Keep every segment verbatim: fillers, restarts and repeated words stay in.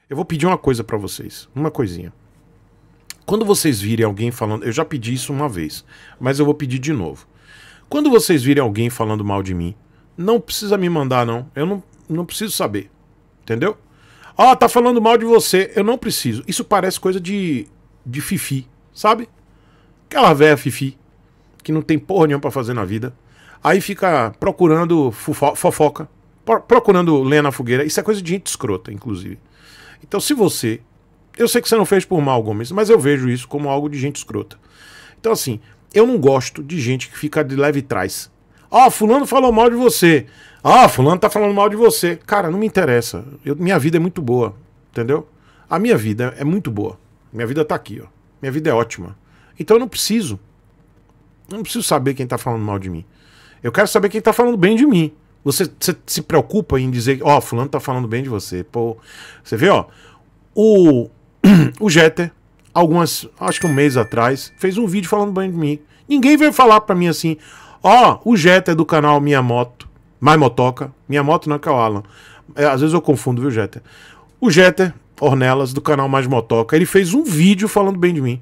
Eu vou pedir uma coisa pra vocês. Uma coisinha. Quando vocês virem alguém falando... Eu já pedi isso uma vez, mas eu vou pedir de novo. Quando vocês virem alguém falando mal de mim, não precisa me mandar, não. Eu não, não preciso saber. Entendeu? Ó, oh, tá falando mal de você. Eu não preciso. Isso parece coisa de, de fifi, sabe? Aquela véia fifi, que não tem porra nenhuma pra fazer na vida. Aí fica procurando fofo fofoca, procurando lenha na fogueira. Isso é coisa de gente escrota, inclusive. Então, se você... Eu sei que você não fez por mal, Gomes, mas eu vejo isso como algo de gente escrota. Então, assim, eu não gosto de gente que fica de leve trás. Ó, oh, fulano falou mal de você. Ó, oh, fulano tá falando mal de você. Cara, não me interessa. Eu, minha vida é muito boa, entendeu? A minha vida é muito boa. Minha vida tá aqui, ó. Minha vida é ótima. Então eu não preciso. Eu não preciso saber quem tá falando mal de mim. Eu quero saber quem tá falando bem de mim. Você, você se preocupa em dizer, ó, oh, fulano tá falando bem de você. Pô, você vê, ó, o, o Jeter, algumas, acho que um mês atrás, fez um vídeo falando bem de mim. Ninguém veio falar pra mim assim, ó, oh, o Jeter do canal Minha Moto, Mais Motoca, Minha Moto não é que é o Alan. É, às vezes eu confundo, viu, Jeter? O Jeter Ornelas, do canal Mais Motoca, ele fez um vídeo falando bem de mim.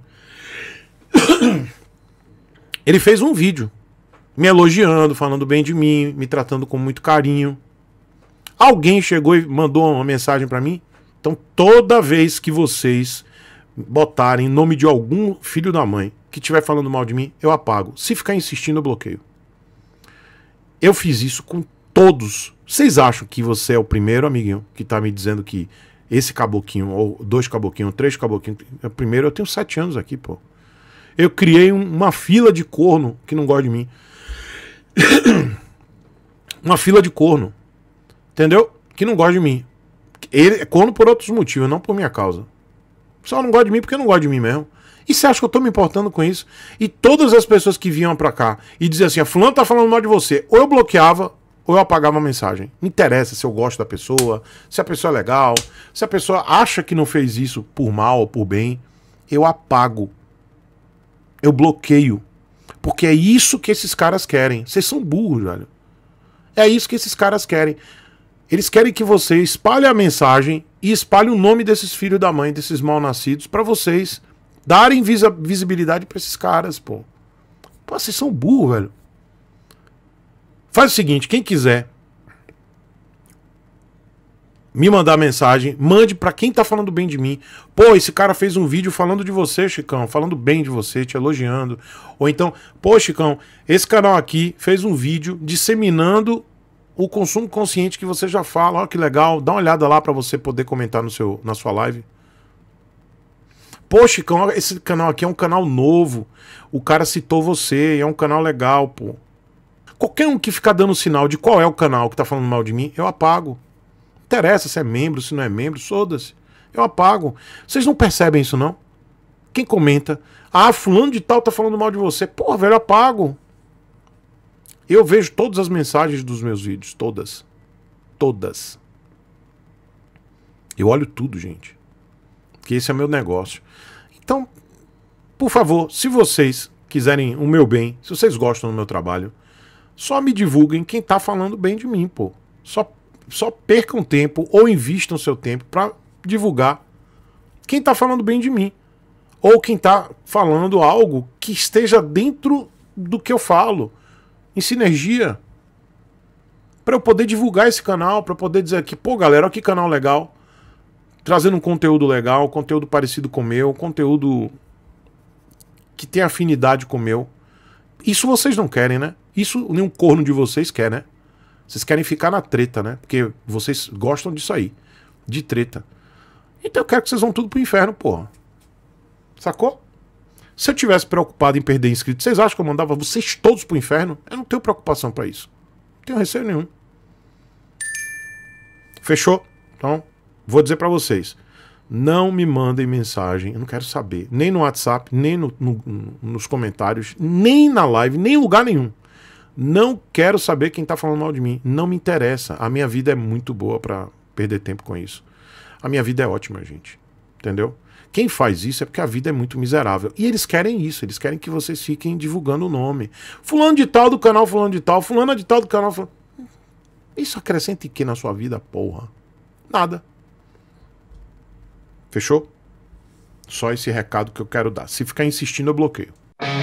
Ele fez um vídeo me elogiando, falando bem de mim, me tratando com muito carinho. Alguém chegou e mandou uma mensagem pra mim? Então toda vez que vocês botarem nome de algum filho da mãe que estiver falando mal de mim, eu apago. Se ficar insistindo, eu bloqueio. Eu fiz isso com todos. Vocês acham que você é o primeiro, amiguinho, que tá me dizendo que esse caboquinho, ou dois caboquinhos, três caboquinhos... Primeiro, eu tenho sete anos aqui, pô. Eu criei um, uma fila de corno que não gosta de mim. Uma fila de corno. Entendeu? Que não gosta de mim. Ele é corno por outros motivos, não por minha causa. O pessoal não gosta de mim porque não gosta de mim mesmo. E você acha que eu tô me importando com isso? E todas as pessoas que vinham pra cá e diziam assim, a fulano tá falando mal de você, ou eu bloqueava, ou eu apagava a mensagem. Não interessa se eu gosto da pessoa, se a pessoa é legal, se a pessoa acha que não fez isso por mal ou por bem, eu apago. Eu bloqueio. Porque é isso que esses caras querem. Vocês são burros, velho. É isso que esses caras querem. Eles querem que você espalhe a mensagem e espalhe o nome desses filhos da mãe, desses mal-nascidos, pra vocês darem visa visibilidade pra esses caras, pô. Pô, vocês são burros, velho. Faz o seguinte, quem quiser me mandar mensagem, mande pra quem tá falando bem de mim. Pô, esse cara fez um vídeo falando de você, Chicão, falando bem de você, te elogiando. Ou então, pô, Chicão, esse canal aqui fez um vídeo disseminando o consumo consciente que você já fala. Ó, que legal, dá uma olhada lá pra você poder comentar no seu, na sua live. Pô, Chicão, esse canal aqui é um canal novo. O cara citou você, é um canal legal, pô. Qualquer um que ficar dando sinal de qual é o canal que tá falando mal de mim, eu apago. Não interessa se é membro, se não é membro, foda-se. Eu apago. Vocês não percebem isso, não? Quem comenta, ah, fulano de tal tá falando mal de você. Porra, velho, eu apago. Eu vejo todas as mensagens dos meus vídeos, todas. Todas. Eu olho tudo, gente. Porque esse é o meu negócio. Então, por favor, se vocês quiserem o meu bem, se vocês gostam do meu trabalho, só me divulguem quem tá falando bem de mim, pô. Só, só percam tempo ou invistam seu tempo pra divulgar quem tá falando bem de mim. Ou quem tá falando algo que esteja dentro do que eu falo. Em sinergia. Pra eu poder divulgar esse canal, pra eu poder dizer aqui, pô, galera, olha que canal legal. Trazendo um conteúdo legal, conteúdo parecido com o meu, conteúdo que tem afinidade com o meu. Isso vocês não querem, né? Isso nenhum corno de vocês quer, né? Vocês querem ficar na treta, né? Porque vocês gostam disso aí. De treta. Então eu quero que vocês vão tudo pro inferno, porra. Sacou? Se eu tivesse preocupado em perder inscritos, vocês acham que eu mandava vocês todos pro inferno? Eu não tenho preocupação pra isso. Não tenho receio nenhum. Fechou? Então, vou dizer pra vocês. Não me mandem mensagem, eu não quero saber. Nem no WhatsApp, nem no, no, nos comentários, nem na live, nem em lugar nenhum. Não quero saber quem tá falando mal de mim. Não me interessa. A minha vida é muito boa pra perder tempo com isso. A minha vida é ótima, gente. Entendeu? Quem faz isso é porque a vida é muito miserável. E eles querem isso, eles querem que vocês fiquem divulgando o nome. Fulano de tal do canal, fulano de tal, fulano de tal do canal, fulano... Isso acrescenta em que na sua vida, porra? Nada. Fechou? Só esse recado que eu quero dar. Se ficar insistindo, eu bloqueio.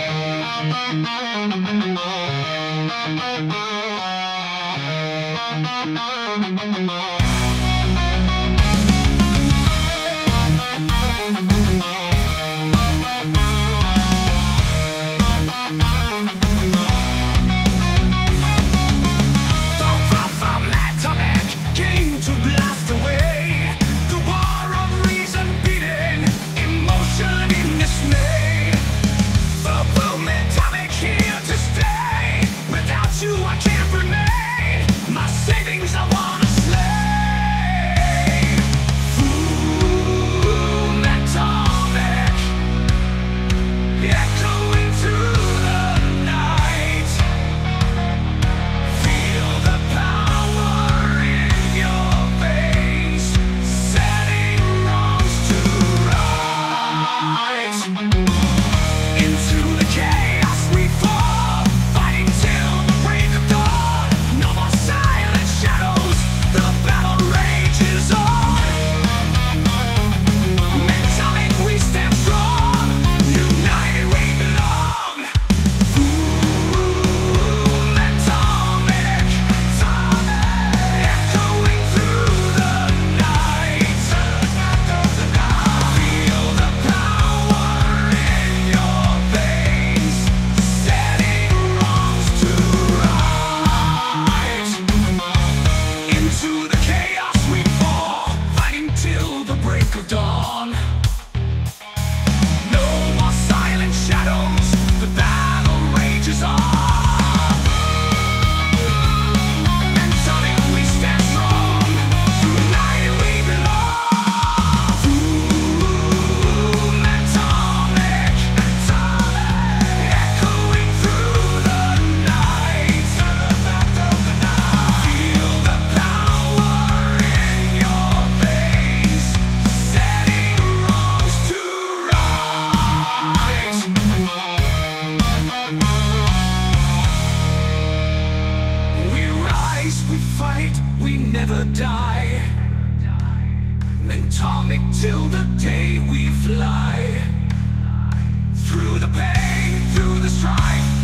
Atomic till the day we fly. Through the pain, through the strife.